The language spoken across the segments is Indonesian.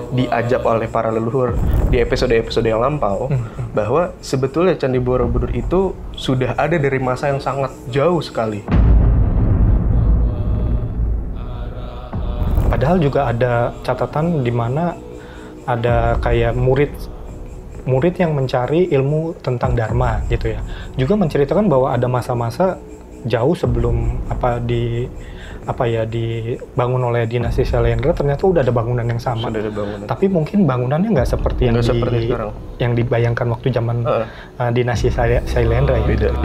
diajak oleh para leluhur di episode-episode yang lampau, bahwa sebetulnya Candi Borobudur itu sudah ada dari masa yang sangat jauh sekali. Padahal juga ada catatan di mana ada kayak murid yang mencari ilmu tentang Dharma gitu ya. Juga menceritakan bahwa ada masa-masa jauh sebelum dibangun oleh dinasti Sailendra, ternyata udah ada bangunan yang sama. Sudah ada bangunan. Tapi mungkin bangunannya nggak seperti yang dibayangkan waktu zaman dinasti Sailendra ya. Beda.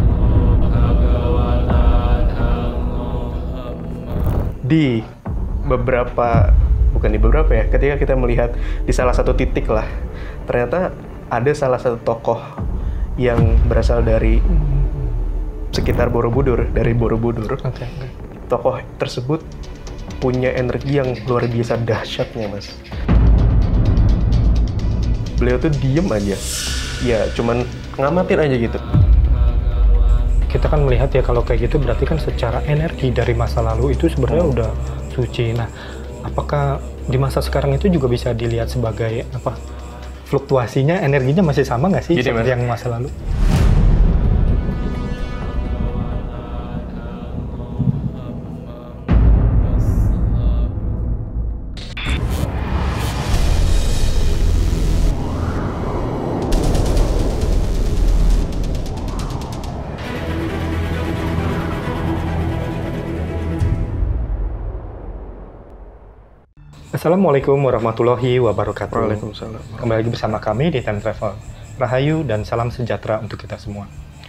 Ketika kita melihat di salah satu titik lah, ternyata ada salah satu tokoh yang berasal dari sekitar Borobudur, dari Borobudur. Okay. Tokoh tersebut punya energi yang luar biasa dahsyatnya, Mas. Beliau tuh diem aja, ya cuman ngamatin aja gitu. Kita kan melihat ya kalau kayak gitu berarti kan secara energi dari masa lalu itu sebenarnya udah suci. Nah, apakah di masa sekarang itu juga bisa dilihat sebagai fluktuasinya, energinya masih sama nggak sih seperti yang masa lalu? Assalamualaikum warahmatullahi wabarakatuh. Waalaikumsalam. Kembali lagi bersama kami di Time Travel. Rahayu dan salam sejahtera untuk kita semua.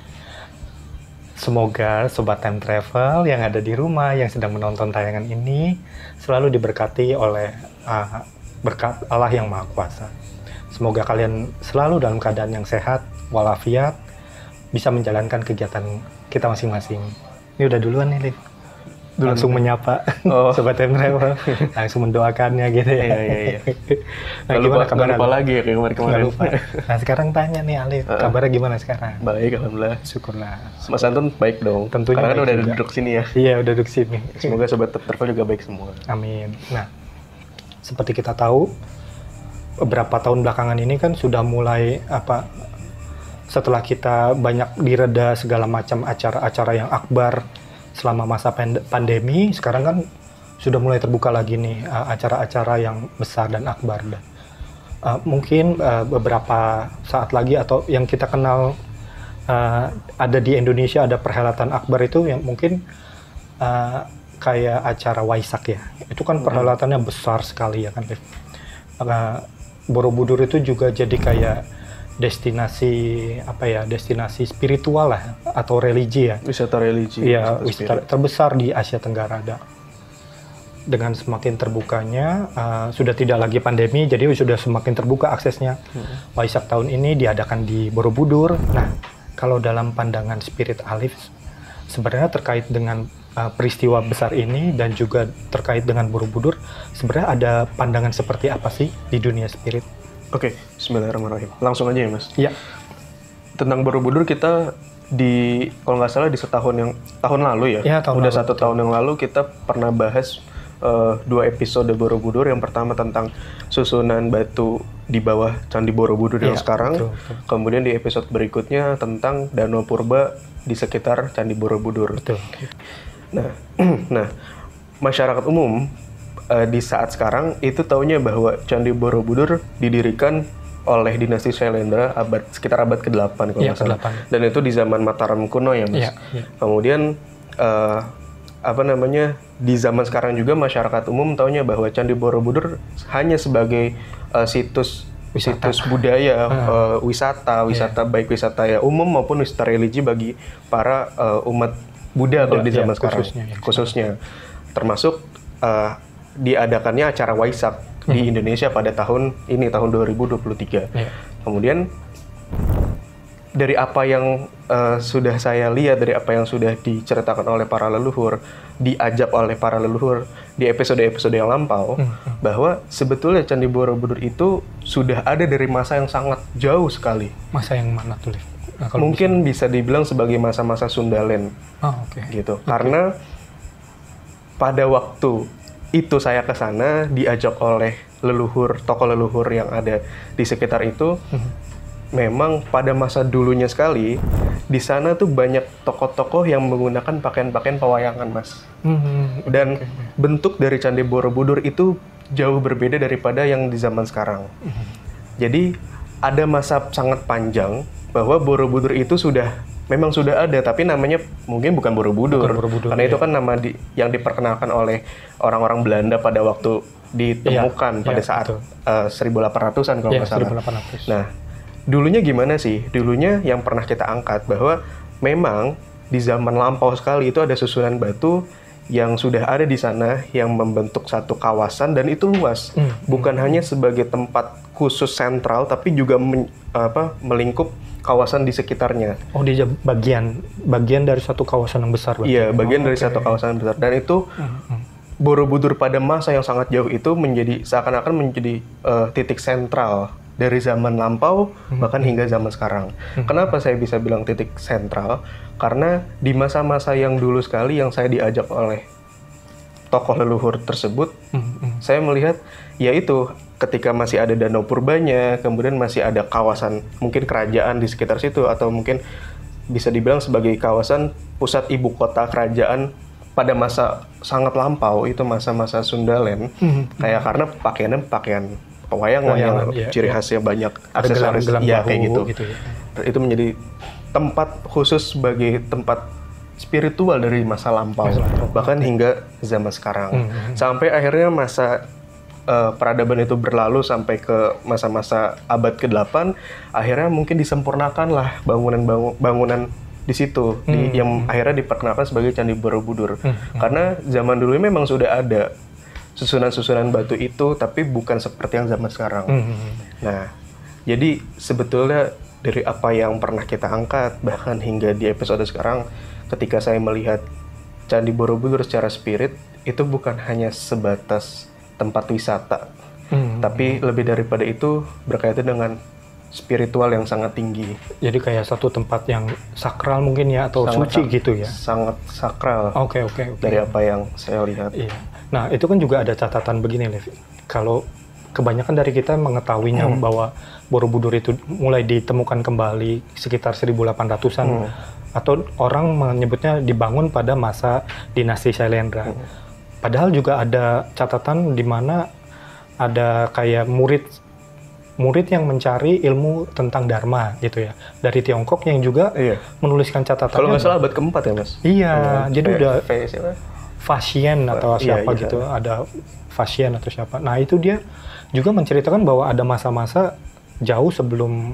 Semoga Sobat Time Travel yang ada di rumah, yang sedang menonton tayangan ini, selalu diberkati oleh berkat Allah yang Maha Kuasa. Semoga kalian selalu dalam keadaan yang sehat, walafiat, bisa menjalankan kegiatan kita masing-masing. Ini udah duluan nih, Liv. Langsung menyapa Sobat Time Travel, langsung mendoakannya gitu ya. Iya. Nah, gimana kabarnya? Lupa lagi ya kayak kemarin-kemarin. Lupa. Nah, sekarang tanya nih Alif, kabarnya gimana sekarang? Baik, alhamdulillah. Syukurlah. Mas Anton baik dong. Tentunya. Karena kan baik udah juga. duduk sini ya. Iya, udah duduk sini. Semoga Sobat Travel juga baik semua. Amin. Nah, seperti kita tahu, beberapa tahun belakangan ini kan sudah mulai setelah kita banyak direda segala macam acara-acara yang akbar selama masa pandemi, sekarang kan sudah mulai terbuka lagi nih acara-acara yang besar dan akbar. Dan mungkin beberapa saat lagi atau yang kita kenal ada di Indonesia ada perhelatan akbar itu yang mungkin kayak acara Waisak ya. Itu kan perhelatannya besar sekali ya kan, Liv. Borobudur itu juga jadi kayak destinasi spiritual lah atau religi ya. Wisata religi. Iya, wisata terbesar di Asia Tenggara. Dengan semakin terbukanya, sudah tidak lagi pandemi, jadi sudah semakin terbuka aksesnya. Waisak tahun ini diadakan di Borobudur. Nah, kalau dalam pandangan spirit Alif, sebenarnya terkait dengan peristiwa besar ini dan juga terkait dengan Borobudur, sebenarnya ada pandangan seperti apa sih di dunia spirit? Oke, bismillahirrahmanirrahim. Langsung aja ya, Mas. Iya. Tentang Borobudur kita kalau nggak salah di tahun lalu ya. Udah 1 tahun yang lalu kita pernah bahas 2 episode Borobudur. Yang pertama tentang susunan batu di bawah Candi Borobudur yang sekarang. Betul. Kemudian di episode berikutnya tentang Danau Purba di sekitar Candi Borobudur. Betul. Nah, masyarakat umum di saat sekarang itu taunya bahwa Candi Borobudur didirikan oleh dinasti Sailendra sekitar abad ke-8 kalau nggak salah. Dan itu di zaman Mataram kuno ya, Mas. Iya. Kemudian di zaman sekarang juga masyarakat umum taunya bahwa Candi Borobudur hanya sebagai situs budaya, wisata baik wisata ya umum maupun wisata religi bagi para umat Buddha kalau di zaman sekarang khususnya. Termasuk diadakannya acara Waisak di Indonesia pada tahun 2023. Kemudian dari apa yang sudah saya lihat, dari apa yang sudah diceritakan oleh para leluhur, diajak oleh para leluhur di episode-episode yang lampau, bahwa sebetulnya Candi Borobudur itu sudah ada dari masa yang sangat jauh sekali. Masa yang mana tuh, Liv? Mungkin bisa dibilang sebagai masa-masa Sundaland. Gitu. Karena pada waktu itu saya ke sana diajak oleh tokoh leluhur yang ada di sekitar itu, memang pada masa dulunya sekali di sana tuh banyak tokoh-tokoh yang menggunakan pakaian-pakaian pewayangan, Mas. Dan bentuk dari Candi Borobudur itu jauh berbeda daripada yang di zaman sekarang. Jadi ada masa sangat panjang bahwa Borobudur itu memang sudah ada, tapi namanya mungkin bukan Borobudur, karena itu kan nama yang diperkenalkan oleh orang-orang Belanda pada waktu ditemukan pada saat 1800-an kalau nggak salah. 1800. Nah, dulunya gimana sih? Dulunya yang pernah kita angkat bahwa memang di zaman lampau sekali itu ada susunan batu yang sudah ada di sana yang membentuk satu kawasan dan itu luas. Bukan hanya sebagai tempat khusus sentral, tapi juga melingkup kawasan di sekitarnya. Oh, di bagian dari satu kawasan yang besar. Iya, bagian dari satu kawasan besar. Dan itu Borobudur pada masa yang sangat jauh itu seakan-akan menjadi titik sentral dari zaman lampau bahkan hingga zaman sekarang. Kenapa saya bisa bilang titik sentral? Karena di masa-masa yang dulu sekali yang saya diajak oleh tokoh leluhur tersebut, saya melihat yaitu ketika masih ada Danau Purbanya, kemudian masih ada kawasan mungkin kerajaan di sekitar situ, atau mungkin bisa dibilang sebagai kawasan pusat ibu kota kerajaan pada masa sangat lampau, itu masa-masa Sundaland. Kayak karena pakaiannya pakaian pewayangan yang ciri khasnya banyak aksesoris kayak gitu. Itu menjadi tempat khusus sebagai tempat spiritual dari masa lampau, bahkan hingga zaman sekarang. Sampai akhirnya masa peradaban itu berlalu sampai ke masa-masa abad ke-8, akhirnya mungkin disempurnakan lah bangunan di situ, yang akhirnya diperkenalkan sebagai Candi Borobudur. Karena zaman dulu memang sudah ada susunan-susunan batu itu, tapi bukan seperti yang zaman sekarang. Nah, jadi sebetulnya dari apa yang pernah kita angkat, bahkan hingga di episode sekarang, ketika saya melihat Candi Borobudur secara spirit, itu bukan hanya sebatas tempat wisata, tapi lebih daripada itu berkaitan dengan spiritual yang sangat tinggi. Jadi kayak satu tempat yang sakral mungkin ya, atau suci gitu ya? Sangat sakral. Oke. Dari apa yang saya lihat. Iya. Nah, itu kan juga ada catatan begini, Levi. Kalau kebanyakan dari kita mengetahuinya bahwa Borobudur itu mulai ditemukan kembali sekitar 1800-an, atau orang menyebutnya dibangun pada masa dinasti Sailendra. Padahal juga ada catatan di mana ada kayak murid yang mencari ilmu tentang Dharma gitu ya, dari Tiongkok yang juga menuliskan catatannya. Kalau nggak salah abad keempat ya, Mas? Iya, jadi udah Fasien atau siapa gitu, ada Fasien atau siapa. Nah, itu dia juga menceritakan bahwa ada masa-masa jauh sebelum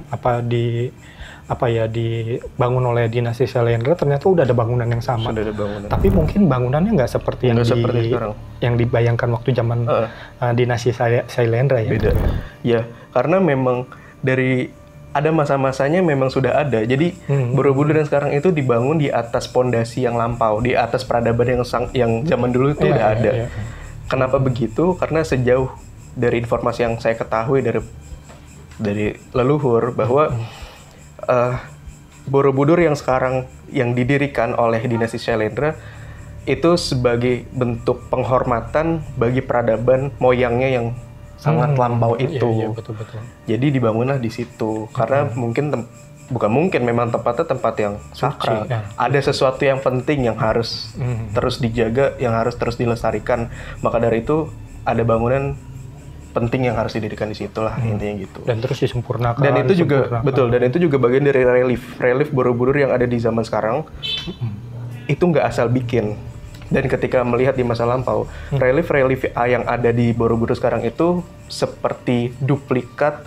dibangun oleh dinasti Sailendra, ternyata udah ada bangunan yang sama. Sudah ada bangunan. Tapi mungkin bangunannya nggak seperti yang dibayangkan waktu zaman dinasti Sailendra ya. Beda. Ya, karena memang ada masa-masanya memang sudah ada. Jadi Borobudur yang sekarang itu dibangun di atas pondasi yang lampau, di atas peradaban yang zaman dulu itu udah ada. Kenapa begitu? Karena sejauh dari informasi yang saya ketahui dari leluhur bahwa Borobudur yang sekarang yang didirikan oleh dinasti Sailendra itu sebagai bentuk penghormatan bagi peradaban moyangnya yang sangat lampau itu. Iya, betul. Jadi dibangunlah di situ karena memang tempatnya tempat yang sakral. Ada sesuatu yang penting yang harus terus dijaga, yang harus terus dilestarikan. Maka dari itu ada bangunan penting yang harus didirikan di situ lah, intinya gitu. Dan terus disempurnakan. Dan itu juga betul, dan itu juga bagian dari relief Borobudur yang ada di zaman sekarang. Itu nggak asal bikin. Dan ketika melihat di masa lampau, relief yang ada di Borobudur sekarang itu seperti duplikat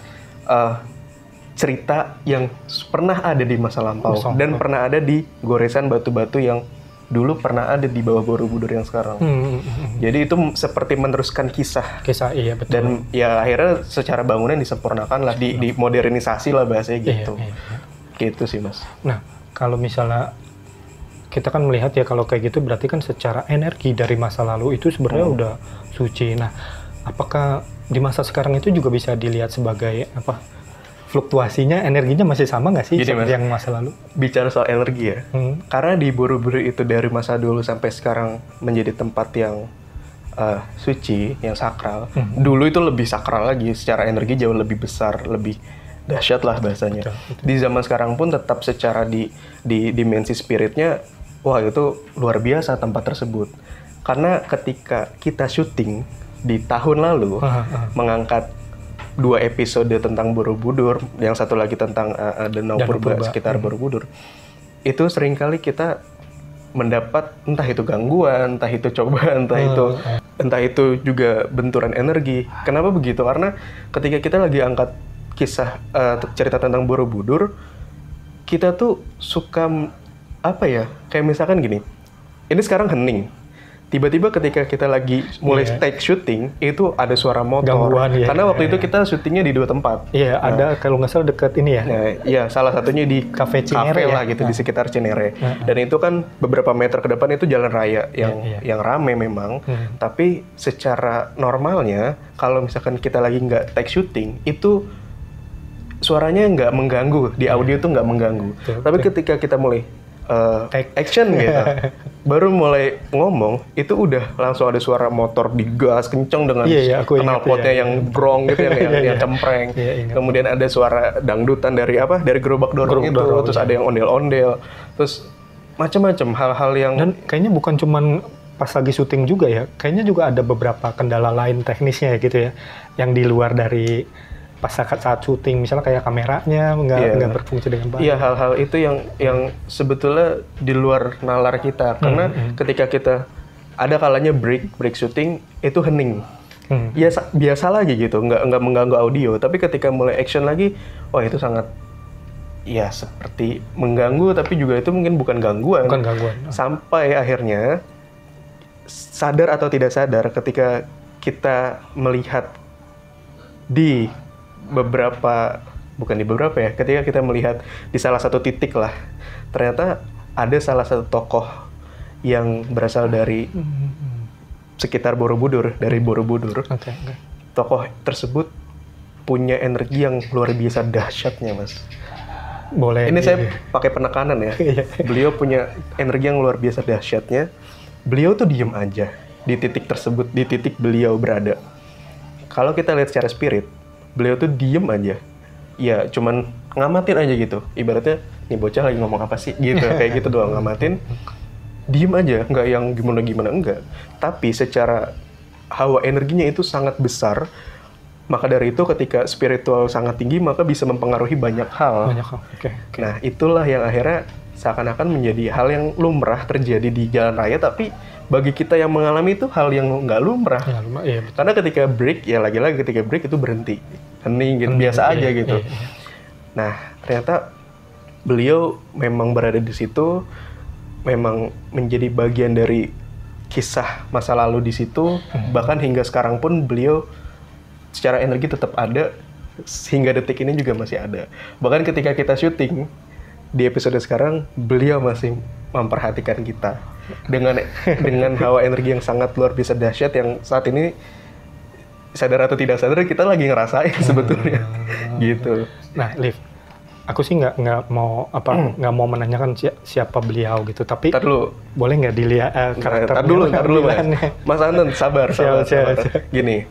cerita yang pernah ada di masa lampau dan pernah ada di goresan batu-batu yang dulu pernah ada di bawah Borobudur yang sekarang. Jadi itu seperti meneruskan kisah. Iya betul. Dan ya akhirnya secara bangunan disempurnakan lah, dimodernisasi lah bahasanya gitu. Iya. Gitu sih, Mas. Nah, kalau misalnya kita kan melihat ya kalau kayak gitu berarti kan secara energi dari masa lalu itu sebenarnya udah suci. Nah, apakah di masa sekarang itu juga bisa dilihat sebagai fluktuasinya, energinya masih sama nggak sih seperti yang masa lalu? Bicara soal energi ya, karena di Borobudur itu dari masa dulu sampai sekarang menjadi tempat yang suci, yang sakral. Dulu itu lebih sakral lagi, secara energi jauh lebih besar, lebih dahsyat lah bahasanya. Betul. Di zaman sekarang pun tetap secara di dimensi spiritnya, wah itu luar biasa tempat tersebut. Karena ketika kita syuting di tahun lalu, mengangkat 2 episode tentang Borobudur, yang satu lagi tentang Danau Purba sekitar Borobudur, itu seringkali kita mendapat entah itu gangguan, entah itu cobaan, entah itu juga benturan energi. Kenapa begitu? Karena ketika kita lagi angkat kisah cerita tentang Borobudur, kita tuh suka apa ya? Kayak misalkan gini. Ini sekarang hening. Tiba-tiba ketika kita lagi mulai take syuting, itu ada suara motor. Gangguan, karena waktu itu kita syutingnya di 2 tempat. Iya, ada kalau nggak salah dekat ini ya. Nah, iya, salah satunya di Cafe Cinere lah gitu, di sekitar Cinere. Dan itu kan beberapa meter ke depan itu jalan raya yang rame memang. Tapi secara normalnya, kalau misalkan kita lagi nggak take syuting, itu suaranya nggak mengganggu, di audio tuh nggak mengganggu. Tapi ketika kita mulai action gitu, baru mulai ngomong, itu udah langsung ada suara motor digas kenceng dengan knalpotnya yang grong gitu, yang cempreng. Kemudian ada suara dangdutan dari gerobak dorong itu, terus ada yang ondel-ondel, terus macam-macam hal-hal yang. Dan kayaknya bukan cuman pas lagi syuting juga ya, kayaknya juga ada beberapa kendala lain teknisnya gitu ya, yang di luar dari pas saat syuting, misalnya kayak kameranya nggak berfungsi dengan baik. Iya, hal-hal itu yang sebetulnya di luar nalar kita, karena ketika kita ada kalanya break syuting itu hening. Ya biasa lagi gitu, nggak mengganggu audio. Tapi ketika mulai action lagi, wah itu sangat ya seperti mengganggu, tapi juga itu mungkin bukan gangguan. Sampai akhirnya sadar atau tidak sadar ketika kita melihat ketika kita melihat di salah satu titik lah, ternyata ada salah satu tokoh yang berasal dari sekitar Borobudur, Tokoh tersebut punya energi yang luar biasa dahsyatnya, Mas. Boleh. Ini saya pakai penekanan ya. Beliau punya energi yang luar biasa dahsyatnya. Beliau tuh diem aja di titik tersebut, di titik beliau berada. Kalau kita lihat secara spirit, beliau tuh diem aja. Ya cuman ngamatin aja gitu. Ibaratnya, nih bocah lagi ngomong apa sih? Gitu, kayak gitu doang, ngamatin. Diem aja, nggak yang gimana-gimana, enggak. Tapi secara hawa energinya itu sangat besar. Maka dari itu ketika spiritual sangat tinggi, maka bisa mempengaruhi banyak hal. Okay. Nah, itulah yang akhirnya seakan-akan menjadi hal yang lumrah terjadi di jalan raya, tapi bagi kita yang mengalami itu hal yang nggak lumrah. Iya, karena ketika break, ya lagi-lagi ketika break itu berhenti. Hening gitu, biasa aja gitu. Nah, ternyata beliau memang berada di situ, memang menjadi bagian dari kisah masa lalu di situ, bahkan hingga sekarang pun beliau secara energi tetap ada, hingga detik ini juga masih ada. Bahkan ketika kita syuting, di episode sekarang, beliau masih memperhatikan kita dengan hawa energi yang sangat luar biasa dahsyat yang saat ini sadar atau tidak sadar kita lagi ngerasain sebetulnya, gitu. Nah, Liv, aku sih nggak mau menanyakan siapa beliau gitu, tapi boleh nggak dilihat karakter? Tar dulu, Mas Anton, sabar. Gini,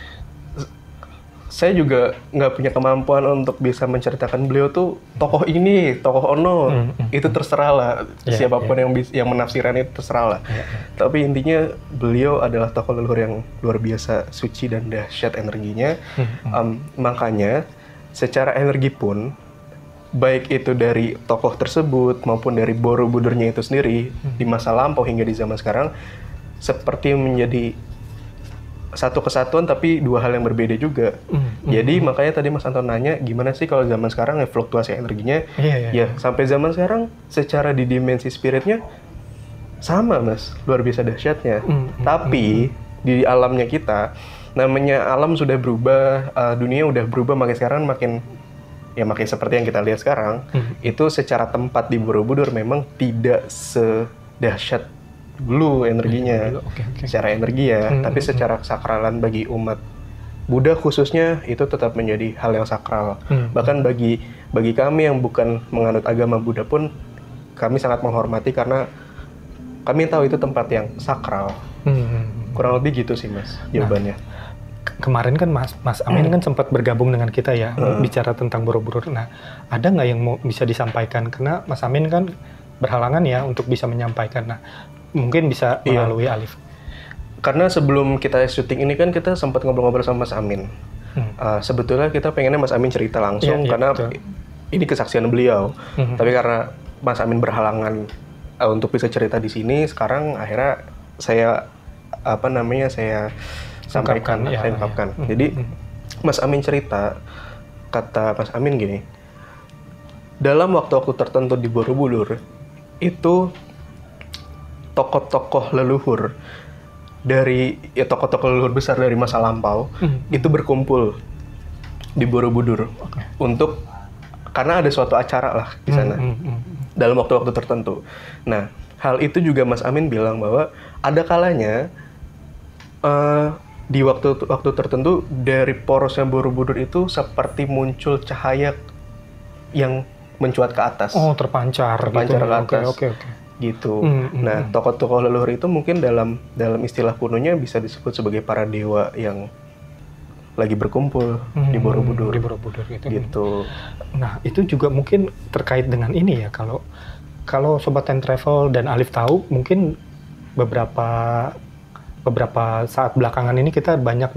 saya juga nggak punya kemampuan untuk bisa menceritakan beliau tuh tokoh ini, tokoh ono, itu terserah lah, siapapun yang menafsirkan itu terserah lah. Tapi intinya beliau adalah tokoh leluhur yang luar biasa suci dan dahsyat energinya. Makanya secara energi pun, baik itu dari tokoh tersebut maupun dari Borobudurnya itu sendiri, di masa lampau hingga di zaman sekarang, seperti menjadi satu kesatuan tapi dua hal yang berbeda juga. Jadi makanya tadi Mas Anton nanya gimana sih kalau zaman sekarang ya fluktuasi energinya. Ya sampai zaman sekarang secara di dimensi spiritnya sama, Mas, luar biasa dahsyatnya. Tapi di alamnya kita, namanya alam sudah berubah, dunia udah berubah, makin sekarang makin seperti yang kita lihat sekarang. Itu secara tempat di Borobudur memang tidak sedahsyat dulu energinya, secara energi ya, tapi secara sakralan bagi umat Buddha khususnya itu tetap menjadi hal yang sakral. Bahkan bagi kami yang bukan menganut agama Buddha pun kami sangat menghormati karena kami tahu itu tempat yang sakral. Kurang lebih gitu sih Mas jawabannya. Kemarin kan Mas Amin kan sempat bergabung dengan kita ya, bicara tentang Borobudur. Nah, ada nggak yang mau bisa disampaikan? Karena Mas Amin kan berhalangan ya untuk bisa menyampaikan. Nah, mungkin bisa melalui Alif. Karena sebelum kita syuting ini kan kita sempat ngobrol-ngobrol sama Mas Amin. Sebetulnya kita pengennya Mas Amin cerita langsung karena ini kesaksian beliau. Tapi karena Mas Amin berhalangan untuk bisa cerita di sini, sekarang akhirnya saya sampaikan, saya ungkapkan. Jadi Mas Amin cerita, kata Mas Amin gini, dalam waktu-waktu tertentu di Borobudur itu tokoh-tokoh leluhur tokoh-tokoh leluhur besar dari masa lampau itu berkumpul di Borobudur untuk karena ada suatu acara lah di sana dalam waktu-waktu tertentu. Nah, hal itu juga Mas Amin bilang bahwa ada kalanya di waktu tertentu dari porosnya Borobudur itu seperti muncul cahaya yang mencuat ke atas. Oh, terpancar ke atas. Oke. Gitu. Nah, tokoh-tokoh leluhur itu mungkin dalam istilah kunonya bisa disebut sebagai para dewa yang lagi berkumpul di Borobudur. Di Borobudur gitu. Nah, itu juga mungkin terkait dengan ini ya. Kalau Sobat Time Travel dan Alif tahu, mungkin beberapa saat belakangan ini kita banyak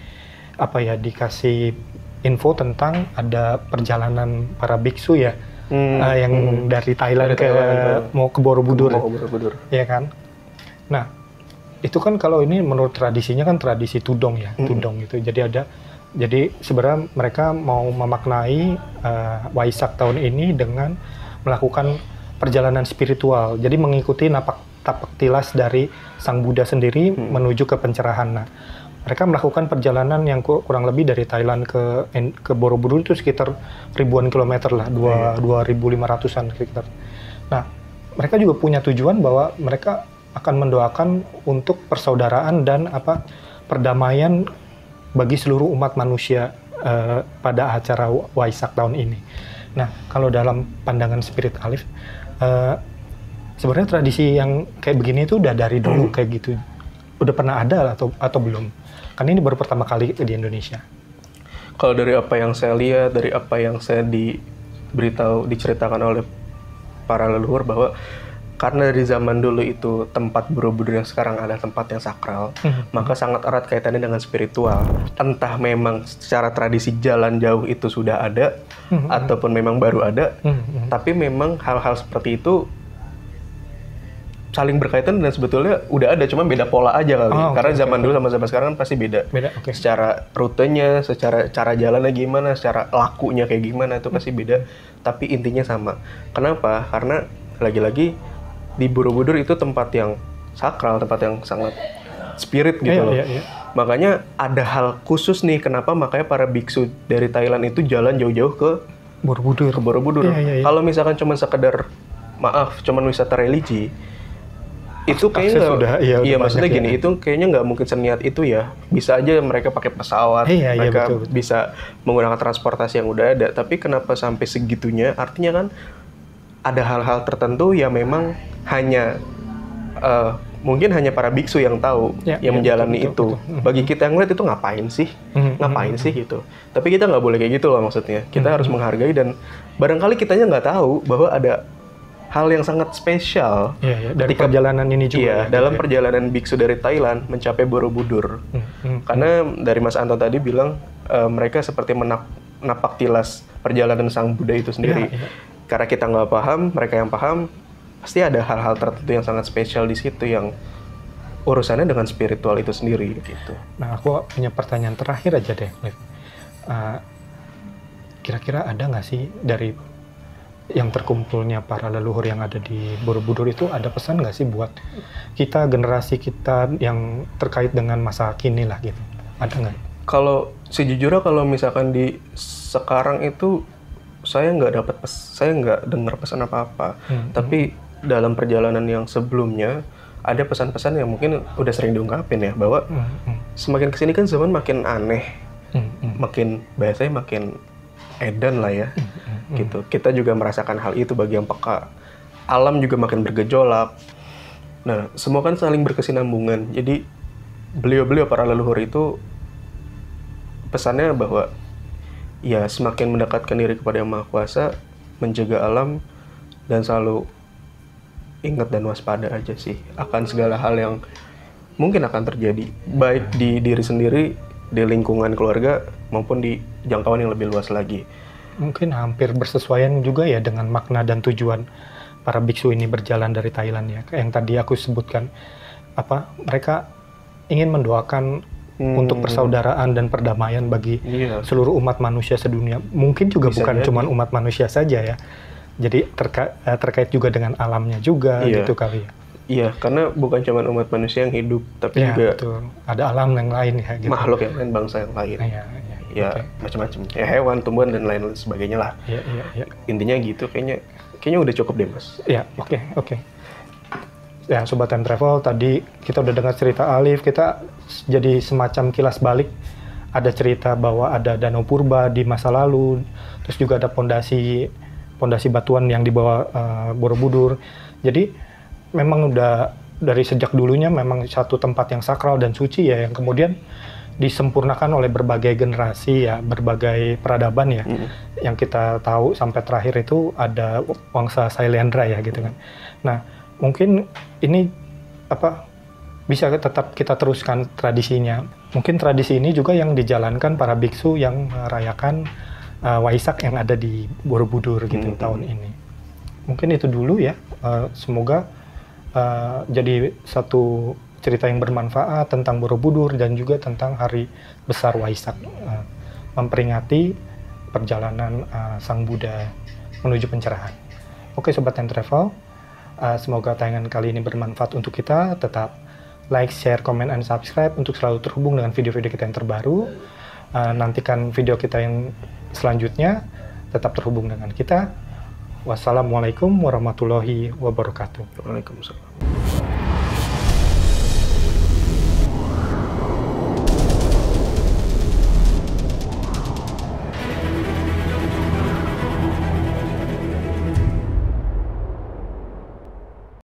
dikasih info tentang ada perjalanan para biksu ya. Yang dari Thailand mau ke Borobudur. Ya kan? Nah, itu kan kalau ini menurut tradisinya kan tradisi tudong ya, tudong gitu. Jadi sebenarnya mereka mau memaknai Waisak tahun ini dengan melakukan perjalanan spiritual. Jadi mengikuti tapak tilas dari Sang Buddha sendiri menuju ke pencerahan. Nah, mereka melakukan perjalanan yang kurang lebih dari Thailand ke Borobudur itu sekitar ribuan kilometer lah, 2.500-an sekitar. Nah, mereka juga punya tujuan bahwa mereka akan mendoakan untuk persaudaraan dan perdamaian bagi seluruh umat manusia pada acara Waisak tahun ini. Nah, kalau dalam pandangan spirit Alif, sebenarnya tradisi yang kayak begini itu udah dari dulu kayak gitu. Udah pernah ada atau belum? Kan ini baru pertama kali di Indonesia. Kalau dari apa yang saya lihat, dari apa yang saya diceritakan oleh para leluhur bahwa karena dari zaman dulu itu tempat Borobudur yang sekarang ada tempat yang sakral, maka sangat erat kaitannya dengan spiritual. Entah memang secara tradisi jalan jauh itu sudah ada, ataupun memang baru ada, tapi memang hal-hal seperti itu saling berkaitan dan sebetulnya udah ada, cuma beda pola aja kali. Karena zaman dulu sama zaman sekarang kan pasti beda. Secara rutenya, secara cara jalannya gimana, secara lakunya kayak gimana itu pasti beda. Tapi intinya sama. Kenapa? Karena lagi-lagi di Borobudur itu tempat yang sakral, tempat yang sangat spirit gitu loh. Makanya ada hal khusus nih kenapa makanya para biksu dari Thailand itu jalan jauh-jauh ke Borobudur. Kalau misalkan cuma sekedar cuman wisata religi, itu kayaknya maksudnya gini, itu kayaknya nggak mungkin seniat itu ya. Bisa aja mereka pakai pesawat, mereka betul. Bisa menggunakan transportasi yang udah ada. Tapi kenapa sampai segitunya? Artinya kan ada hal-hal tertentu yang memang hanya mungkin hanya para biksu yang tahu, yang menjalani betul. Bagi kita yang lihat itu ngapain sih, gitu. Tapi kita nggak boleh kayak gitu loh maksudnya. Kita harus menghargai dan barangkali kitanya nggak tahu bahwa ada hal yang sangat spesial dari perjalanan ini juga. Dalam perjalanan biksu dari Thailand mencapai Borobudur. Karena dari Mas Anton tadi bilang mereka seperti menapak tilas perjalanan Sang Buddha itu sendiri. Karena kita nggak paham, mereka yang paham, pasti ada hal-hal tertentu yang sangat spesial di situ yang urusannya dengan spiritual itu sendiri gitu. Nah, aku punya pertanyaan terakhir aja deh, kira-kira ada nggak sih dari yang terkumpulnya para leluhur yang ada di Borobudur itu ada pesan nggak sih buat kita, generasi kita yang terkait dengan masa kini lah gitu? Ada nggak? Kalau sejujurnya kalau misalkan di sekarang itu saya nggak dengar pesan apa-apa. Tapi dalam perjalanan yang sebelumnya ada pesan-pesan yang mungkin udah sering diungkapin ya, bahwa semakin kesini kan zaman makin aneh, makin bahasanya makin edan lah ya. Gitu. Kita juga merasakan hal itu bagi yang peka. Alam juga makin bergejolak. Nah, semua kan saling berkesinambungan. Jadi beliau-beliau para leluhur itu pesannya bahwa ya semakin mendekatkan diri kepada Yang Maha Kuasa, menjaga alam, dan selalu ingat dan waspada aja sih akan segala hal yang mungkin akan terjadi, baik di diri sendiri, di lingkungan keluarga, maupun di jangkauan yang lebih luas lagi. Mungkin hampir bersesuaian juga ya dengan makna dan tujuan para biksu ini berjalan dari Thailand ya. Yang tadi aku sebutkan, mereka ingin mendoakan untuk persaudaraan dan perdamaian bagi seluruh umat manusia sedunia. Mungkin juga Bisa bukan jadi. cuma umat manusia saja ya. Jadi terkait juga dengan alamnya juga gitu kali ya. Iya, karena bukan cuma umat manusia yang hidup, tapi Ya, juga betul. Ada alam yang lain ya gitu. makhluk yang lain, bangsa yang lain. Ya, oke. macam-macam. Ya, hewan, tumbuhan, dan lain sebagainya lah. Iya. Intinya gitu, kayaknya udah cukup deh, Mas. Ya, oke. Ya, Sobat Time Travel, tadi kita udah dengar cerita Alif, kita jadi semacam kilas balik. Ada cerita bahwa ada danau purba di masa lalu, terus juga ada pondasi batuan yang dibawa Borobudur. Jadi memang udah dari sejak dulunya memang satu tempat yang sakral dan suci ya, yang kemudian disempurnakan oleh berbagai generasi ya, berbagai peradaban ya, yang kita tahu sampai terakhir itu ada Wangsa Sailendra ya gitu kan. Nah, mungkin ini bisa tetap kita teruskan tradisinya. Mungkin tradisi ini juga yang dijalankan para biksu yang merayakan Waisak yang ada di Borobudur gitu tahun ini. Mungkin itu dulu ya. Semoga jadi satu cerita yang bermanfaat tentang Borobudur dan juga tentang Hari Besar Waisak, memperingati perjalanan Sang Buddha menuju pencerahan. Oke Sobat Time Travel, semoga tayangan kali ini bermanfaat untuk kita. Tetap like, share, comment, and subscribe untuk selalu terhubung dengan video-video kita yang terbaru. Nantikan video kita yang selanjutnya. Tetap terhubung dengan kita. Wassalamualaikum warahmatullahi wabarakatuh. Waalaikumsalam.